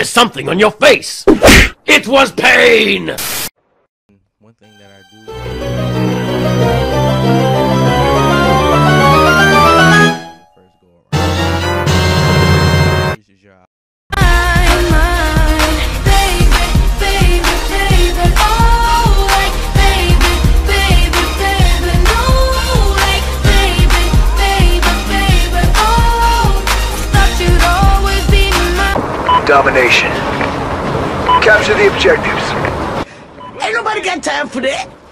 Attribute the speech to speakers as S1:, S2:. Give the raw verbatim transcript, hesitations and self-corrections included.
S1: There's something on your face! It was pain!
S2: One thing that I do first go around. This is your
S3: domination. Capture the objectives.
S4: Ain't nobody got time for that.